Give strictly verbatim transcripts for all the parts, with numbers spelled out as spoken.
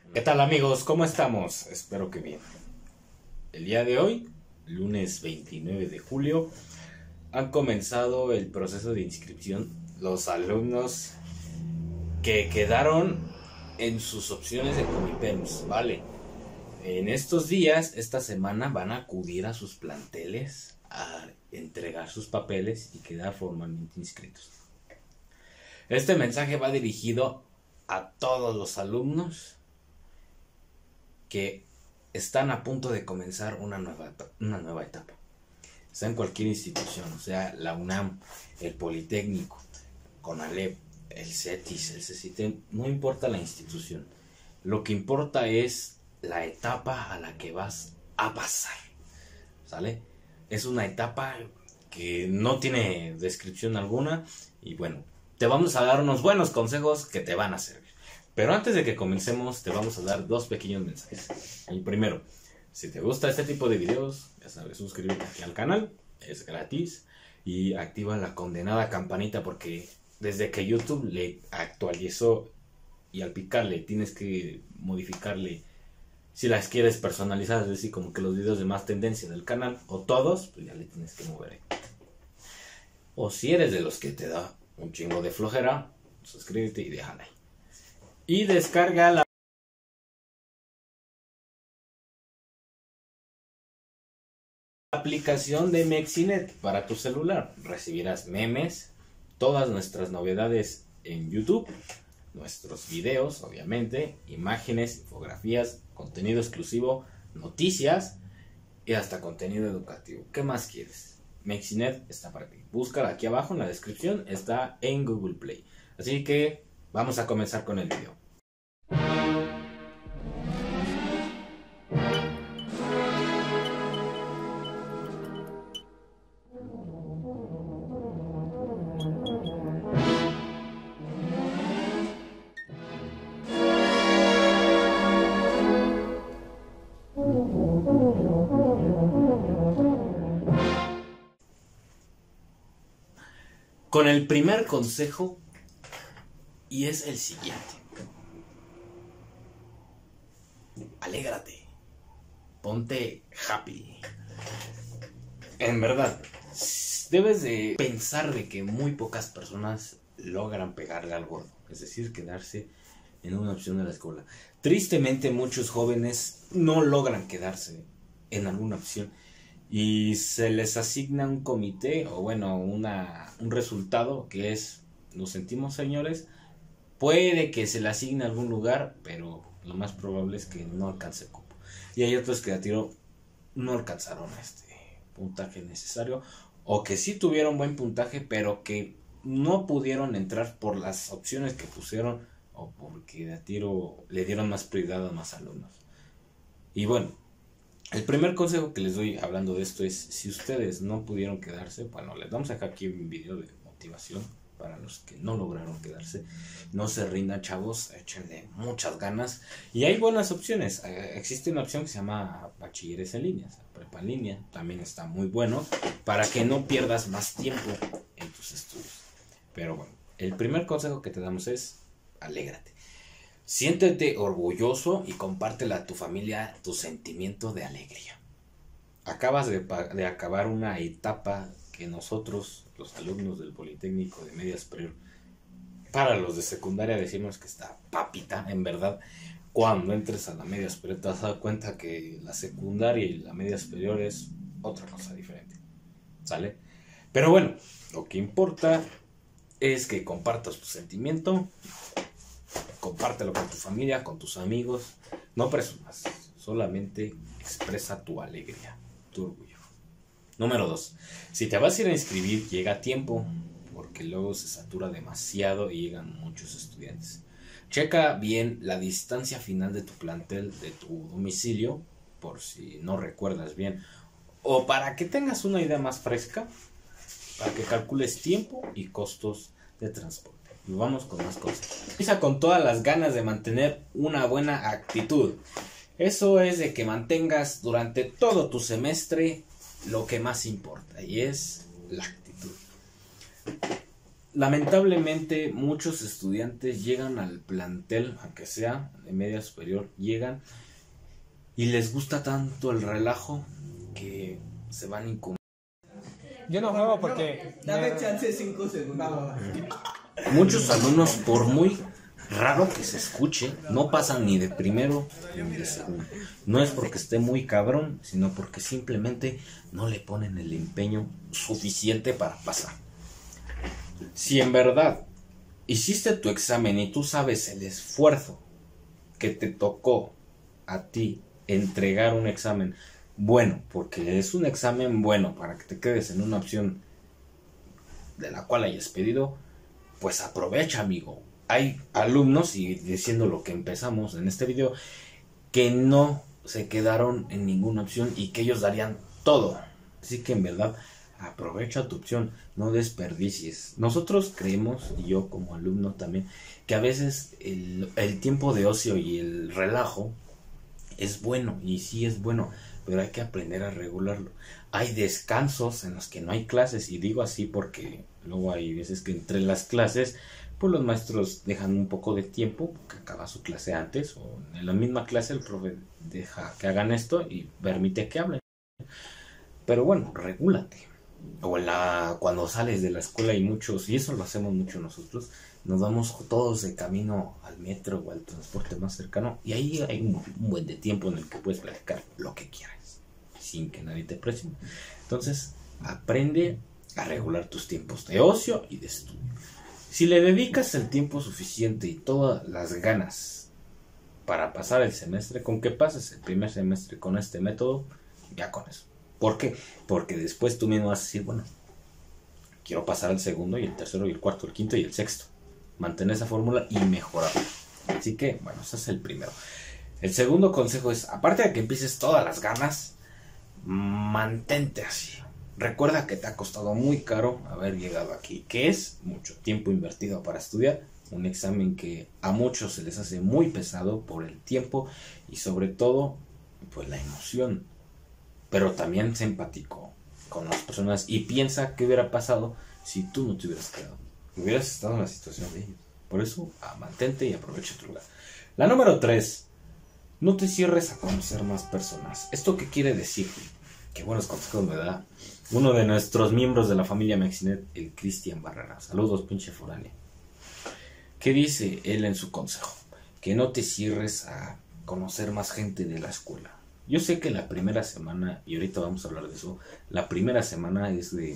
¿Qué tal amigos? ¿Cómo estamos? Espero que bien. El día de hoy, lunes veintinueve de julio, han comenzado el proceso de inscripción los alumnos que quedaron en sus opciones de Comipems, ¿vale? En estos días, esta semana, van a acudir a sus planteles a entregar sus papeles y quedar formalmente inscritos. Este mensaje va dirigido a todos los alumnos que están a punto de comenzar una nueva, una nueva etapa. Sea en cualquier institución, o sea, la UNAM, el Politécnico, CONALEP, el CETIS, el CECITEM, no importa la institución. Lo que importa es la etapa a la que vas a pasar, ¿sale? Es una etapa que no tiene descripción alguna y bueno, te vamos a dar unos buenos consejos que te van a servir. Pero antes de que comencemos, te vamos a dar dos pequeños mensajes. El primero, si te gusta este tipo de videos, ya sabes, suscríbete aquí al canal, es gratis, y activa la condenada campanita porque desde que YouTube le actualizó y al picarle tienes que modificarle si las quieres personalizadas, es decir, como que los videos de más tendencia del canal, o todos, pues ya le tienes que mover. O si eres de los que te da un chingo de flojera, suscríbete y déjala ahí. Y descarga la aplicación de Mexinet para tu celular. Recibirás memes, todas nuestras novedades en YouTube, nuestros videos, obviamente, imágenes, infografías, contenido exclusivo, noticias y hasta contenido educativo. ¿Qué más quieres? Mexinet está para ti. Búscala aquí abajo en la descripción, está en Google Play. Así que vamos a comenzar con el video. Con el primer consejo, y es el siguiente: alégrate, ponte happy. En verdad, debes de pensar de que muy pocas personas logran pegarle al gordo, es decir, quedarse en una opción de la escuela. Tristemente, muchos jóvenes no logran quedarse en alguna opción y se les asigna un comité o bueno, una, un resultado que es: lo sentimos señores, puede que se le asigne algún lugar, pero lo más probable es que no alcance el cupo. Y hay otros que a tiro no alcanzaron este puntaje necesario, o que sí tuvieron buen puntaje, pero que no pudieron entrar por las opciones que pusieron, o porque a tiro le dieron más prioridad a más alumnos. Y bueno, el primer consejo que les doy hablando de esto es: si ustedes no pudieron quedarse, bueno, les vamos a dejar aquí un video de motivación para los que no lograron quedarse. No se rindan, chavos, échenle muchas ganas. Y hay buenas opciones. Existe una opción que se llama bachilleres en línea, prepa en línea. También está muy bueno para que no pierdas más tiempo en tus estudios. Pero bueno, el primer consejo que te damos es: alégrate. Siéntete orgulloso y compártela a tu familia tu sentimiento de alegría. Acabas de, de acabar una etapa que nosotros, los alumnos del Politécnico de Media Superior, para los de secundaria decimos que está papita. En verdad, cuando entres a la media superior te vas a dar cuenta que la secundaria y la media superior es otra cosa diferente, ¿sale? Pero bueno, lo que importa es que compartas tu sentimiento. Compártelo con tu familia, con tus amigos. No presumas, solamente expresa tu alegría, tu orgullo. Número dos. Si te vas a ir a inscribir, llega a tiempo, porque luego se satura demasiado y llegan muchos estudiantes. Checa bien la distancia final de tu plantel, de tu domicilio, por si no recuerdas bien, o para que tengas una idea más fresca, para que calcules tiempo y costos de transporte. Y vamos con más cosas. Empieza con todas las ganas de mantener una buena actitud. Eso es de que mantengas durante todo tu semestre lo que más importa, y es la actitud. lamentablemente muchos estudiantes llegan al plantel, aunque sea de media superior, llegan y les gusta tanto el relajo que se van incómodos. Yo no juego porque... Dame chance cinco segundos. Muchos alumnos, por muy raro que se escuche, no pasan ni de primero ni de segundo. No es porque esté muy cabrón, sino porque simplemente no le ponen el empeño suficiente para pasar. Si en verdad hiciste tu examen y tú sabes el esfuerzo que te tocó a ti entregar un examen bueno, porque es un examen bueno para que te quedes en una opción de la cual hayas pedido, pues aprovecha, amigo. Hay alumnos, y diciendo lo que empezamos en este video, que no se quedaron en ninguna opción y que ellos darían todo. Así que en verdad, aprovecha tu opción, no desperdicies. Nosotros creemos, y yo como alumno también, que a veces el, el tiempo de ocio y el relajo es bueno, y sí es bueno, pero hay que aprender a regularlo. Hay descansos en los que no hay clases, y digo así porque luego hay veces que entre las clases, pues los maestros dejan un poco de tiempo, que acaba su clase antes, o en la misma clase el profe deja que hagan esto y permite que hablen. Pero bueno, regúlate. O en la, cuando sales de la escuela hay muchos, y eso lo hacemos mucho nosotros, nos vamos todos de camino al metro o al transporte más cercano, y ahí hay un, un buen de tiempo en el que puedes platicar lo que quieras, sin que nadie te presione. Entonces, aprende a regular tus tiempos de ocio y de estudio. Si le dedicas el tiempo suficiente y todas las ganas para pasar el semestre, con que pases el primer semestre con este método, ya con eso. ¿Por qué? Porque después tú mismo vas a decir, bueno, quiero pasar el segundo y el tercero y el cuarto, el quinto y el sexto. Mantener esa fórmula y mejorarla. Así que, bueno, ese es el primero. El segundo consejo es, aparte de que empieces todas las ganas, mantente así. Recuerda que te ha costado muy caro haber llegado aquí, que es mucho tiempo invertido para estudiar, un examen que a muchos se les hace muy pesado por el tiempo y sobre todo, pues la emoción. Pero también se empaticó con las personas y piensa qué hubiera pasado si tú no te hubieras quedado, hubieras estado en la situación de ellos. Por eso, ah, mantente y aprovecha tu lugar. La número tres, no te cierres a conocer más personas. ¿Esto qué quiere decir? Qué buenos consejos me da uno de nuestros miembros de la familia Mexinet, el Cristian Barrera. Saludos, pinche foráneo. ¿Qué dice él en su consejo? Que no te cierres a conocer más gente de la escuela. Yo sé que la primera semana, y ahorita vamos a hablar de eso, la primera semana es de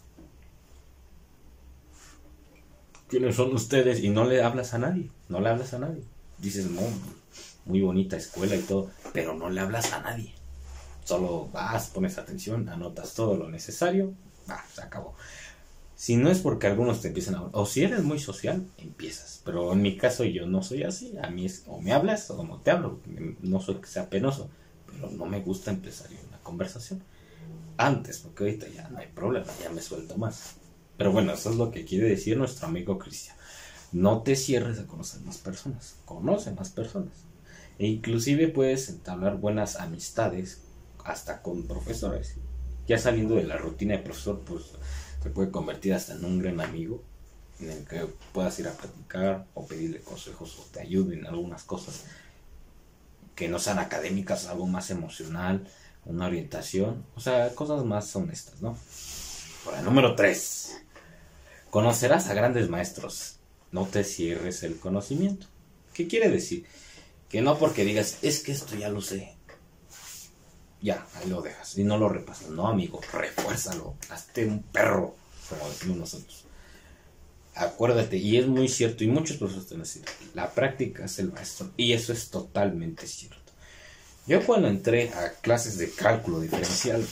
¿quiénes son ustedes? Y no le hablas a nadie, no le hablas a nadie. Dices, no, muy bonita escuela y todo, pero no le hablas a nadie. Solo vas, pones atención, anotas todo lo necesario, va, se acabó. Si no es porque algunos te empiezan a hablar, o si eres muy social, empiezas. Pero en mi caso yo no soy así, a mí es o me hablas o no te hablo. No soy que sea penoso, pero no me gusta empezar una conversación antes, porque ahorita ya no hay problema, ya me suelto más. Pero bueno, eso es lo que quiere decir nuestro amigo Cristian. No te cierres a conocer más personas, conoce más personas. E inclusive puedes entablar buenas amistades hasta con profesores. Ya saliendo de la rutina de profesor, pues se puede convertir hasta en un gran amigo, en el que puedas ir a platicar o pedirle consejos o te ayuden en algunas cosas que no sean académicas, algo más emocional, una orientación, o sea, cosas más honestas, ¿no? Por el número tres, conocerás a grandes maestros, no te cierres el conocimiento. ¿Qué quiere decir? Que no porque digas, es que esto ya lo sé, ya, ahí lo dejas y no lo repasas. No, amigo, refuérzalo, hazte un perro, como decimos nosotros. Acuérdate, y es muy cierto, y muchos profesores te van a decir, la práctica es el maestro, y eso es totalmente cierto. Yo cuando entré a clases de cálculo diferencial,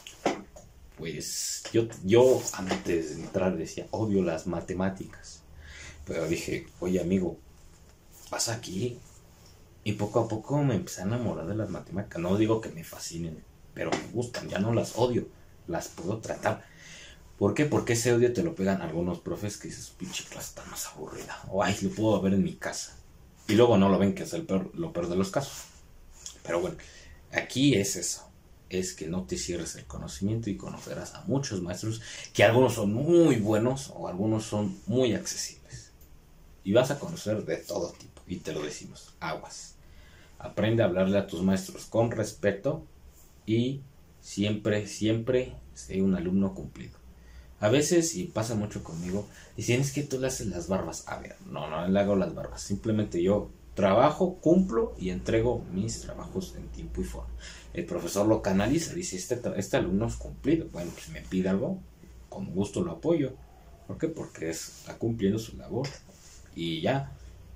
pues yo, yo antes de entrar decía, odio las matemáticas, pero dije, oye amigo, vas aquí, y poco a poco me empecé a enamorar de las matemáticas. No digo que me fascinen, pero me gustan, ya no las odio, las puedo tratar. ¿Por qué? Porque ese odio te lo pegan algunos profes que dices, pinche clase está más aburrida, o ay, lo puedo ver en mi casa, y luego no lo ven, que es el peor, lo peor de los casos. Pero bueno, aquí es eso, es que no te cierres el conocimiento y conocerás a muchos maestros que algunos son muy buenos o algunos son muy accesibles. Y vas a conocer de todo tipo, y te lo decimos, aguas. Aprende a hablarle a tus maestros con respeto y siempre, siempre sé un alumno cumplido. A veces, y pasa mucho conmigo, dicen es que tú le haces las barbas. A ver, no, no le hago las barbas. Simplemente yo trabajo, cumplo y entrego mis trabajos en tiempo y forma. El profesor lo canaliza, dice, este, este alumno es cumplido. Bueno, pues me pide algo, con gusto lo apoyo. ¿Por qué? Porque está cumpliendo su labor. Y ya,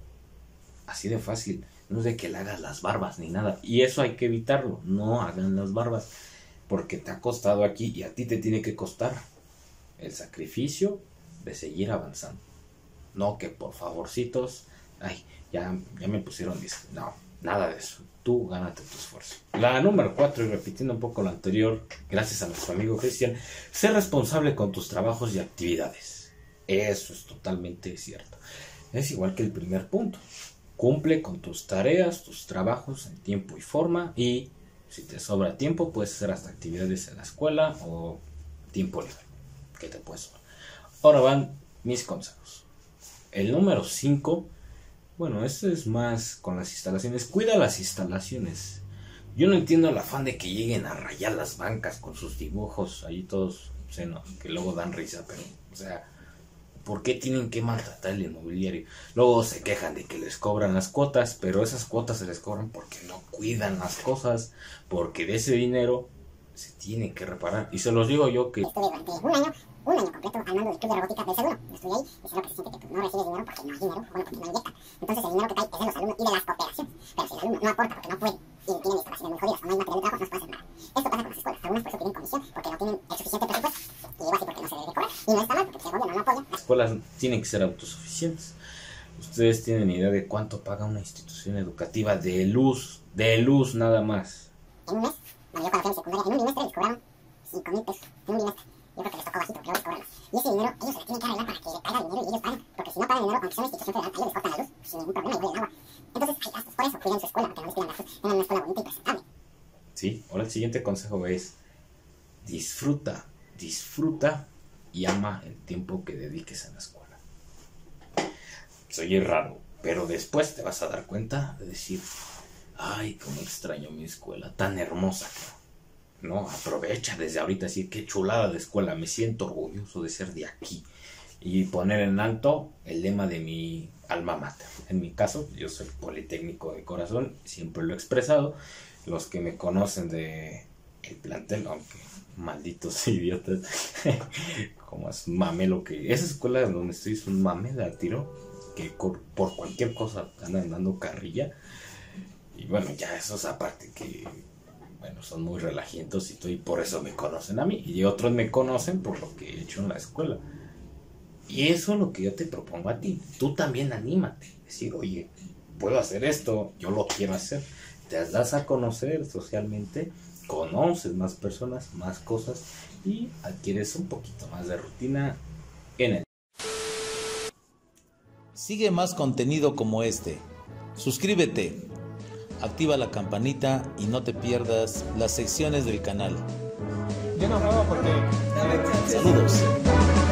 así de fácil. No es de que le hagas las barbas ni nada. Y eso hay que evitarlo. No hagan las barbas. Porque te ha costado aquí y a ti te tiene que costar el sacrificio de seguir avanzando. No que por favorcitos, ay, ya, ya me pusieron diez. No, nada de eso. Tú gánate tu esfuerzo. La número cuatro, y repitiendo un poco lo anterior, gracias a nuestro amigo Cristian, sé responsable con tus trabajos y actividades. Eso es totalmente cierto. Es igual que el primer punto. Cumple con tus tareas, tus trabajos en tiempo y forma, y si te sobra tiempo puedes hacer hasta actividades en la escuela o tiempo libre. ¿Qué te puedes sobrar? Ahora van mis consejos. El número cinco, bueno, este es más con las instalaciones. Cuida las instalaciones. Yo no entiendo el afán de que lleguen a rayar las bancas con sus dibujos ahí todos, o sea, no, que luego dan risa, pero, o sea, ¿por qué tienen que maltratar el inmobiliario? Luego se quejan de que les cobran las cuotas, pero esas cuotas se les cobran porque no cuidan las cosas, porque de ese dinero se tiene que reparar. Y se los digo yo que estuve durante un año, un año completo al mando del club de robótica del seguro. Yo estuve ahí y sé lo que se siente que tú no recibes dinero porque no hay dinero, bueno, porque no inyectan. Entonces el dinero que cae es de los alumnos y de las cooperaciones. Pero si el alumno no aporta porque no puede y tiene instalaciones muy jodidas o no hay material de trabajo, no se puede hacer nada. Esto pasa con las escuelas. Algunas por eso piden comisión porque no tienen el suficiente presupuesto. Y digo así porque no se debe cobrar. Y no está mal porque si el gobierno no apoya. las escuelas tienen que ser autosuficientes. Ustedes tienen idea de cuánto paga una institución educativa de luz, de luz nada más. En un mes, bueno, yo cuando fui a secundaria, en un bimestre les cobraron cinco mil pesos. En un bimestre. Yo creo que les tocó bajito, pero les cobran más. Y ese dinero ellos se le tienen que arreglar para que le caiga dinero y ellos pagan. Porque si no pagan dinero, aunque sea una institución federal, a ellos les cortan la luz sin ningún problema y huelen agua. Entonces hay gastos. Por eso cuiden su escuela, porque no les pidan gastos. Tengan una escuela bonita y presentable. Sí, ahora el siguiente consejo es disfruta, disfruta y ama el tiempo que dediques a la escuela. Soy raro, pero después te vas a dar cuenta de decir, ay, cómo extraño mi escuela, tan hermosa que no, aprovecha desde ahorita, decir qué chulada de escuela, me siento orgulloso de ser de aquí y poner en alto el lema de mi alma mater. En mi caso, yo soy politécnico de corazón, siempre lo he expresado. Los que me conocen de el plantel, aunque malditos idiotas, como es mame lo que... Esa escuela donde estoy es un mame de tiro, que por cualquier cosa andan dando carrilla. Y bueno, ya eso es aparte que, bueno, son muy relajientos y, todo, y por eso me conocen a mí. Y otros me conocen por lo que he hecho en la escuela. Y eso es lo que yo te propongo a ti. Tú también anímate. Decir, oye, puedo hacer esto, yo lo quiero hacer. Te das a conocer socialmente, conoces más personas, más cosas y adquieres un poquito más de rutina en el... Sigue más contenido como este. Suscríbete, activa la campanita y no te pierdas las secciones del canal. Yo no juego porque... Saludos.